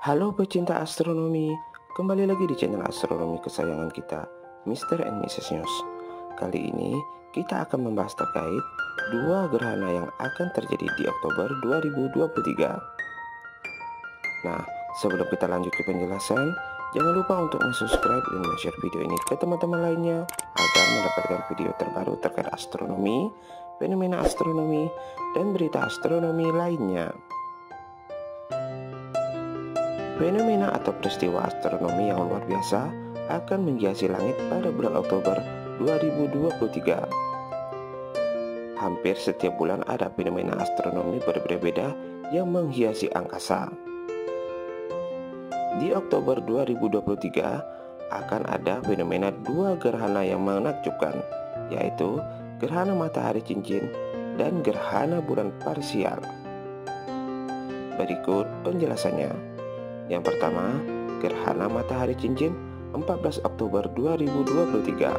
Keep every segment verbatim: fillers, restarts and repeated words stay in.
Halo pecinta astronomi, kembali lagi di channel astronomi kesayangan kita, Mister and Missus News. Kali ini kita akan membahas terkait dua gerhana yang akan terjadi di Oktober dua ribu dua puluh tiga. Nah, sebelum kita lanjut ke penjelasan, jangan lupa untuk subscribe dan share video ini ke teman-teman lainnya agar mendapatkan video terbaru terkait astronomi, fenomena astronomi, dan berita astronomi lainnya. Fenomena atau peristiwa astronomi yang luar biasa akan menghiasi langit pada bulan Oktober dua ribu dua puluh tiga. Hampir setiap bulan ada fenomena astronomi berbeda-beda yang menghiasi angkasa. Di Oktober dua ribu dua puluh tiga akan ada fenomena dua gerhana yang menakjubkan, yaitu gerhana matahari cincin dan gerhana bulan parsial. Berikut penjelasannya. Yang pertama, gerhana matahari cincin empat belas Oktober dua ribu dua puluh tiga.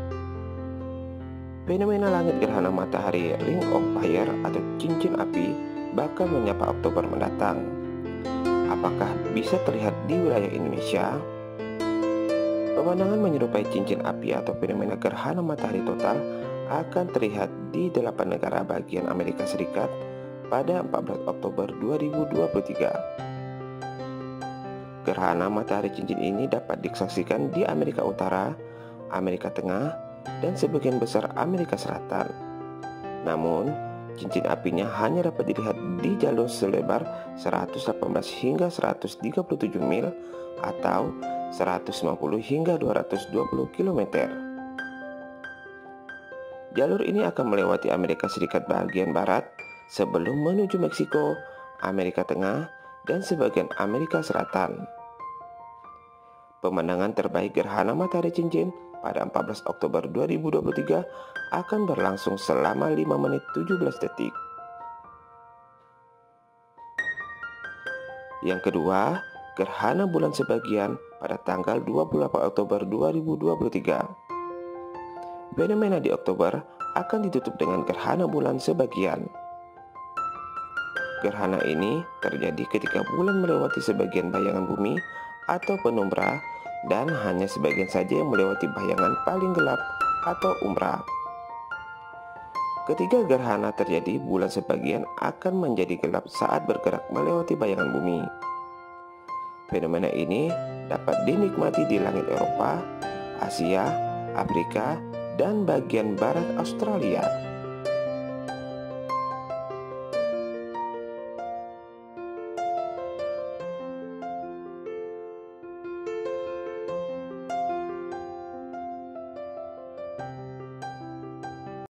Fenomena langit gerhana matahari Ring of Fire atau cincin api bakal menyapa Oktober mendatang. Apakah bisa terlihat di wilayah Indonesia? Pemandangan menyerupai cincin api atau fenomena gerhana matahari total akan terlihat di delapan negara bagian Amerika Serikat pada empat belas Oktober dua ribu dua puluh tiga. Gerhana matahari cincin ini dapat disaksikan di Amerika Utara, Amerika Tengah, dan sebagian besar Amerika Selatan. Namun, cincin apinya hanya dapat dilihat di jalur selebar seratus delapan belas hingga seratus tiga puluh tujuh mil atau seratus lima puluh hingga dua ratus dua puluh kilometer. Jalur ini akan melewati Amerika Serikat bagian barat sebelum menuju Meksiko, Amerika Tengah, dan sebagian Amerika Selatan. Pemandangan terbaik gerhana matahari cincin pada empat belas Oktober dua ribu dua puluh tiga akan berlangsung selama lima menit tujuh belas detik. Yang kedua, gerhana bulan sebagian pada tanggal dua puluh delapan Oktober dua ribu dua puluh tiga. Fenomena di Oktober akan ditutup dengan gerhana bulan sebagian. Gerhana ini terjadi ketika bulan melewati sebagian bayangan bumi atau penumbra dan hanya sebagian saja yang melewati bayangan paling gelap atau umbra. Ketika gerhana terjadi, bulan sebagian akan menjadi gelap saat bergerak melewati bayangan bumi. Fenomena ini dapat dinikmati di langit Eropa, Asia, Afrika, dan bagian barat Australia.